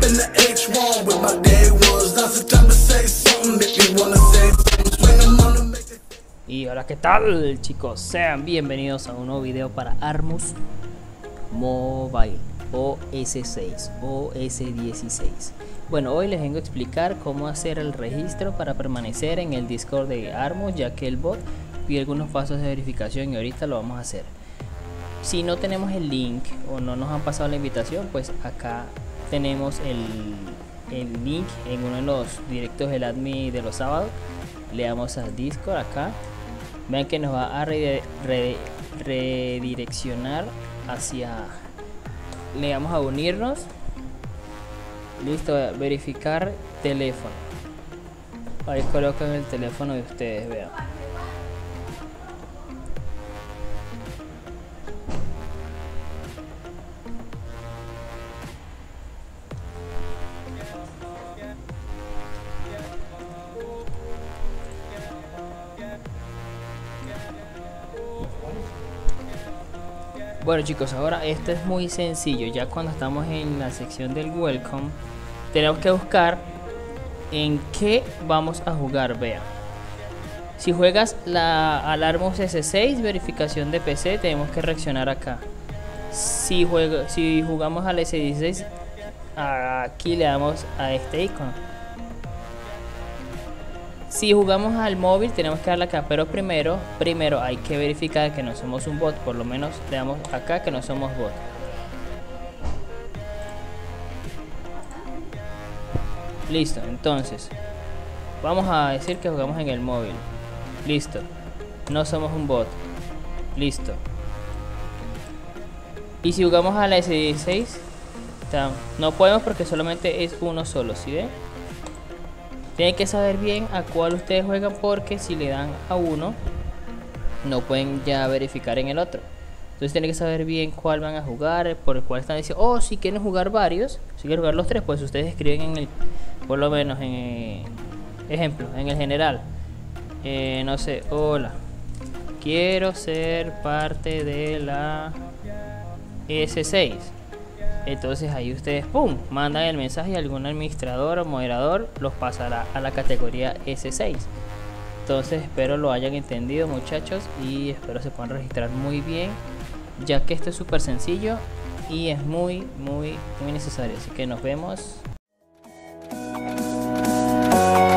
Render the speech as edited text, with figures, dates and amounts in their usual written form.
in the H1 with my day ones. Now's the time to say something if you wanna say something. Swing them on and make it. Y hola, ¿qué tal, chicos? Sean bienvenidos a un nuevo video para Armus Mobile OS6 OS16. Bueno, hoy les vengo a explicar cómo hacer el registro para permanecer en el Discord de Armus, ya que el bot pide algunos pasos de verificación y ahorita lo vamos a hacer. Si no tenemos el link o no nos han pasado la invitación, pues acá tenemos el link en uno de los directos del admin de los sábados. Le damos a Discord acá. Vean que nos va a redireccionar hacia... Le damos a unirnos. Listo, verificar teléfono. Ahí colocan el teléfono de ustedes, vean. Bueno, chicos, ahora esto es muy sencillo. Ya cuando estamos en la sección del welcome, tenemos que buscar en qué vamos a jugar. Vean, si juegas al Armus S6 verificación de PC, tenemos que reaccionar acá. Si jugamos al S16, aquí le damos a este icono. Si jugamos al móvil, tenemos que darle acá, pero primero hay que verificar que no somos un bot. Por lo menos le damos acá que no somos bot. Listo, entonces vamos a decir que jugamos en el móvil. Listo, no somos un bot. Listo. Y si jugamos a la S16, no podemos porque solamente es uno solo, ¿sí ven? Tienen que saber bien a cuál ustedes juegan, porque si le dan a uno no pueden ya verificar en el otro. Entonces tienen que saber bien cuál van a jugar, por el cual están diciendo. O si quieren jugar varios, si quieren jugar los tres, pues ustedes escriben en el, por lo menos en ejemplo, en el general, no sé, hola, quiero ser parte de la S6. Entonces ahí ustedes, pum, mandan el mensaje y algún administrador o moderador los pasará a la categoría S6. Entonces espero lo hayan entendido, muchachos, y espero se puedan registrar muy bien, ya que esto es súper sencillo y es muy necesario. Así que nos vemos.